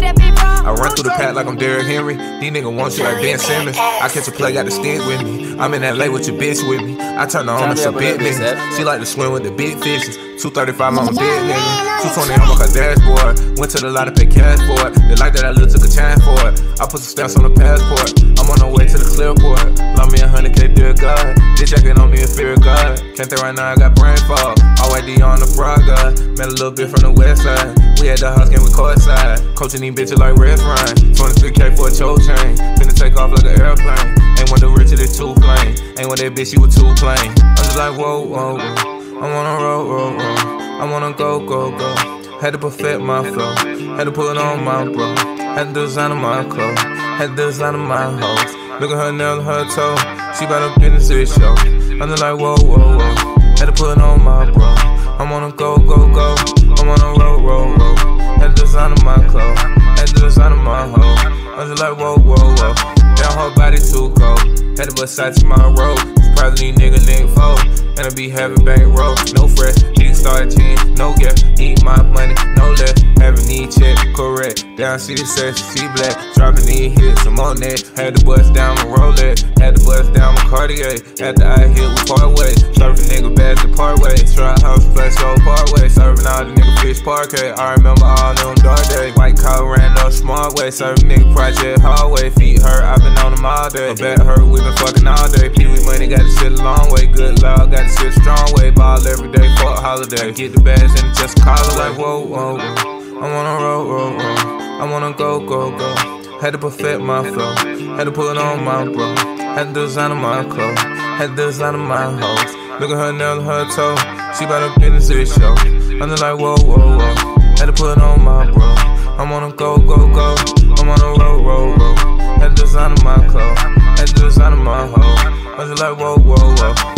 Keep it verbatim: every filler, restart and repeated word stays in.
that big bra. I run through the pack like I'm Derrick Henry. These niggas want you like Ben Simmons. I catch a play, got the stick with me. I'm in L A with your bitch with me. I turn her on to some big niggas. She like to swim with the big fishes. two thirty-five, I'm a big nigga. two twenty, I'm on her dashboard. Went to the lot to pay cash for it. They like that I little took a chance for it. I put some stamps on the passport. I'm on the way to the clearport. Love me a hundred K, dear God. This jacket on me a fear of God. Can't think right now, I got brain fog. All white D on the Praga. Met a little bit from the west side. We had the house game with court side. Coaching these bitches like Red Ryan. twenty-three K for a choke chain. Finna take off like an airplane. Ain't want the rich of the two plane. Ain't want that bitch, she was too plain. I'm just like, whoa, whoa, whoa. I wanna roll, roll, roll. I wanna go, go, go. Had to perfect my flow. Had to put it on my bro. Had to design my clothes. Had to design my hoes. Look at her nail and her toe. She bout her business to show. I'm just like, whoa, whoa, whoa. Had to put it on my bro. I wanna go, go, go. I wanna roll, roll, roll. Had to design my clothes. Had to design my hoe. I'm just like, whoa, whoa, whoa. Down her body too cold. Had to bust out to my road. Probably nigga nigga fold. And I be having bankroll. No fresh, nigga start ten. No gap, eat my money, no left. Having need check, correct. Down see the sex, see black. Dropping these hits, I'm on that. Had to bust down my Rolex. Had to bust down my Cartier. After I hit with part ways. Surfing nigga bad to part ways. Try house, flex, go part ways. Serving all the nigga fish parquet. I remember all them dark days. White collar ran up smart way. Serving nigga project hallway. Feet hurt, I been on them all day. My back hurt, we been fucking all day. Pee Wee money got to sit a long way. Good love, got to sit a strong way. Ball every day, fuck holiday. Get the bags and just call it like whoa, whoa, whoa. I wanna roll, roll, roll. I wanna go, go, go. Had to perfect my flow. Had to put it on my bro. Had to design my clothes. Had to design my hoes. Look at her nail and her toe. She bout her business to show. I'm just like whoa, whoa, whoa. Had to put it on my bro. I wanna go, go, go. I wanna roll, roll, roll. Had to design my clothes. Had to design my hoe. I'm just like whoa, whoa, whoa.